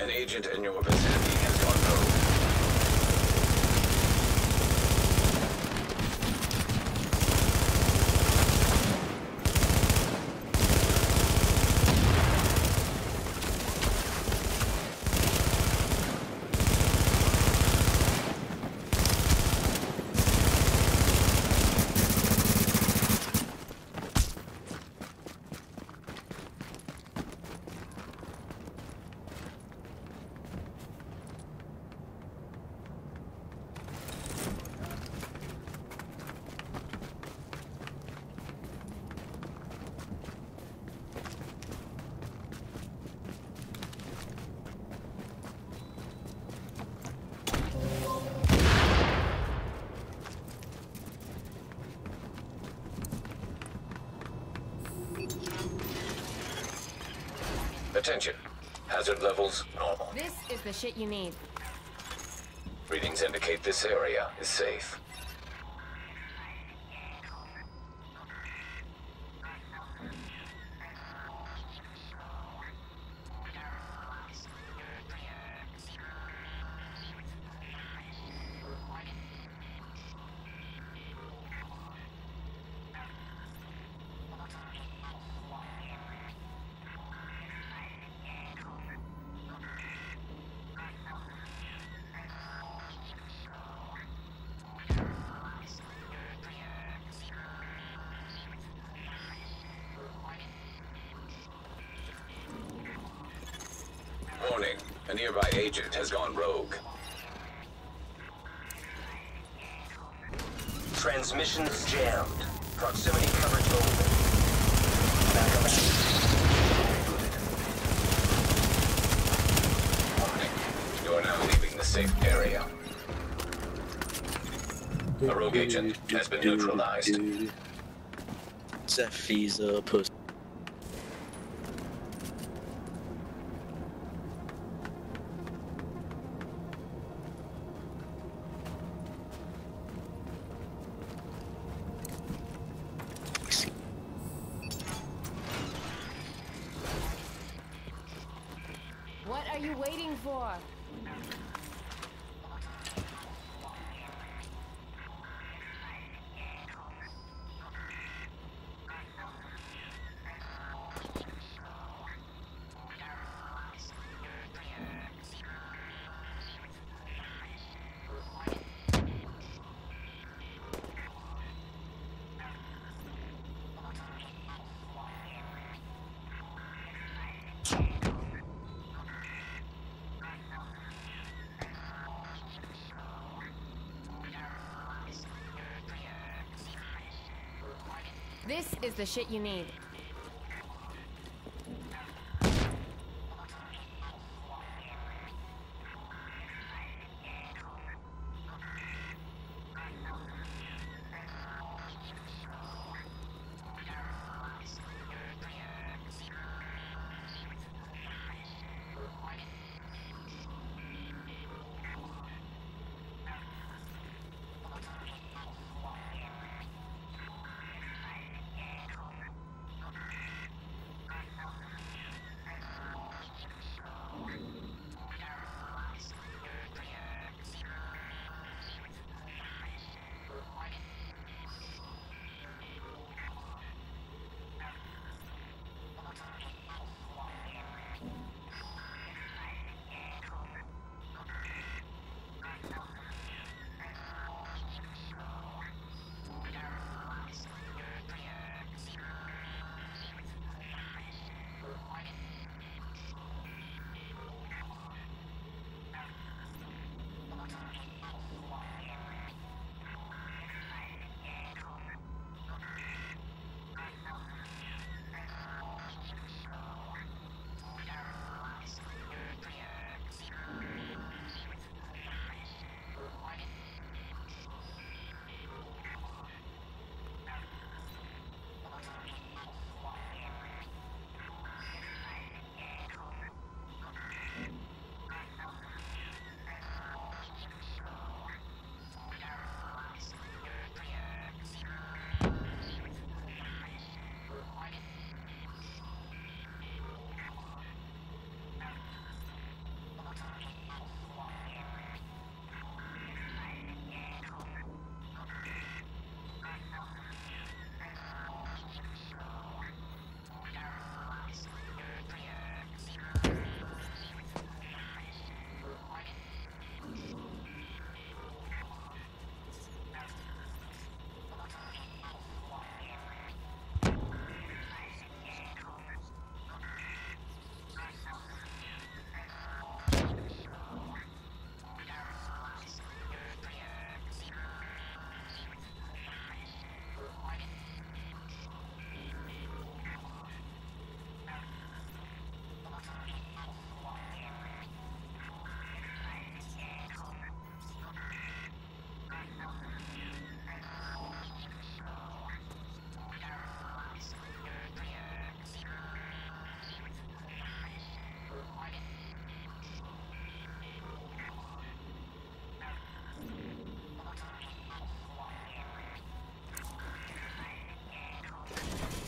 An agent in your vicinity has gone rogue. Attention. Hazard levels normal. This is the shit you need. Readings indicate this area is safe. Warning, a nearby agent has gone rogue. Transmissions jammed. Proximity coverage open. Backup active. Warning, you are now leaving the safe area. A rogue agent has been neutralized. Zephy's a pussy. What are you waiting for? This is the shit you need.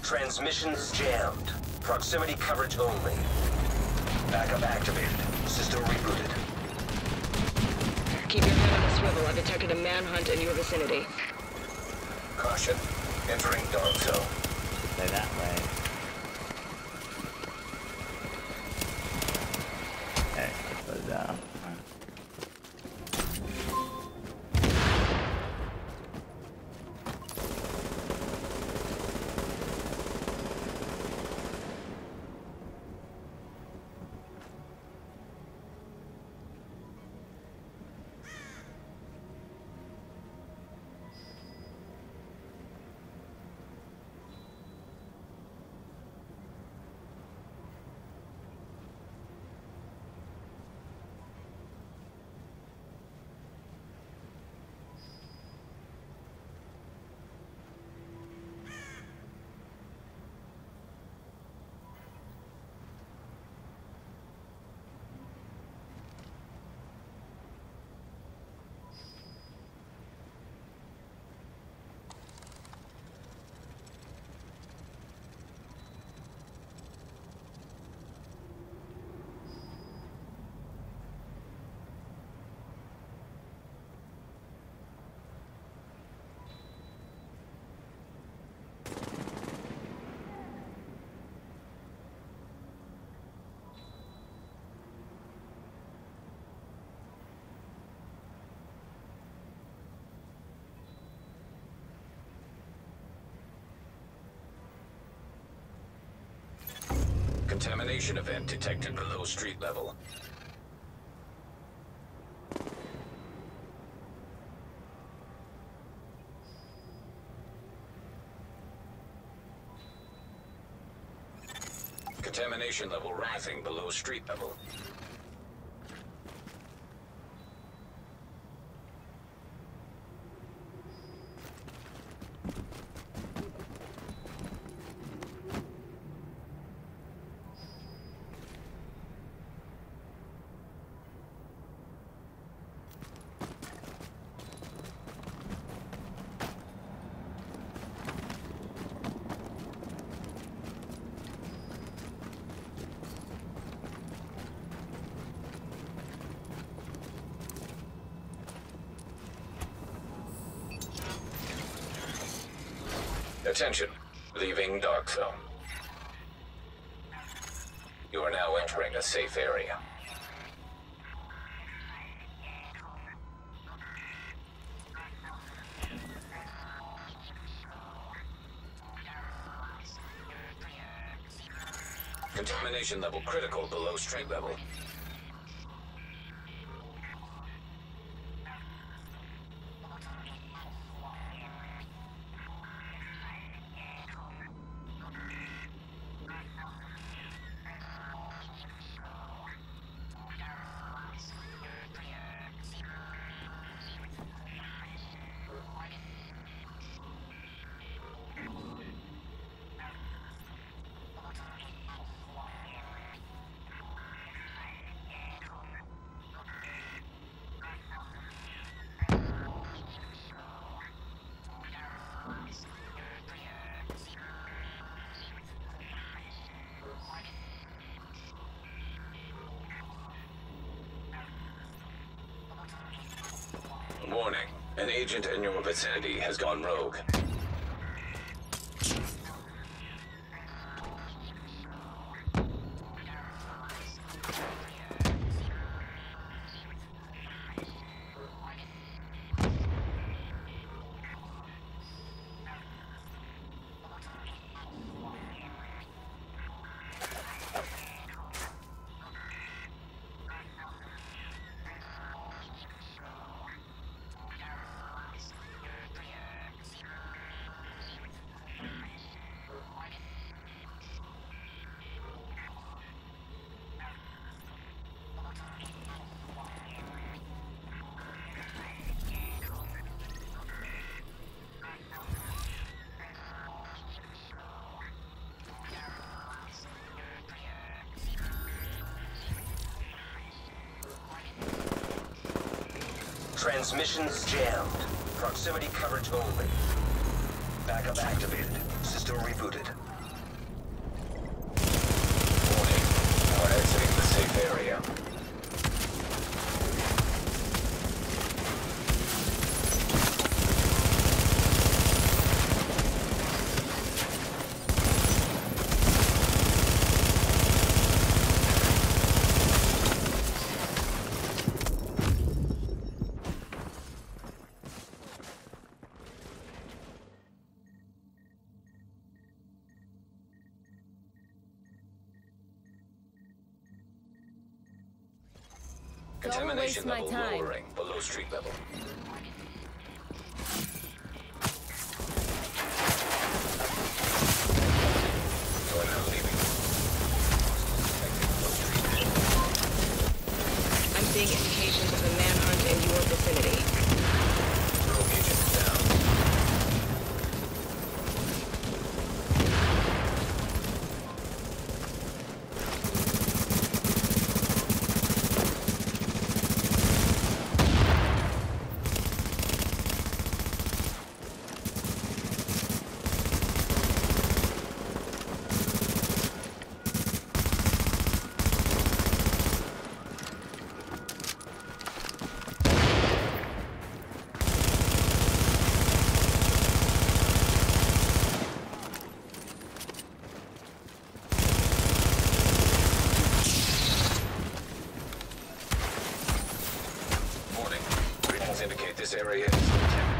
Transmissions jammed. Proximity coverage only. Backup activated. System rebooted. Keep your head on a swivel. I've detected a manhunt in your vicinity. Caution. Entering dark zone. Go that way. Okay, but Contamination event detected below street level. Contamination level rising below street level. Attention, leaving dark zone. You are now entering a safe area. Contamination level critical below street level. Warning, an agent in your vicinity has gone rogue. Transmissions jammed. Proximity coverage only. Backup activated. System rebooted. safe area. Don't Contamination waste my level time. lowering below street level. You are now leaving. I'm seeing indications of a manhunt in your vicinity. Rogue agent down. Warning. Readings indicate this area is contaminated.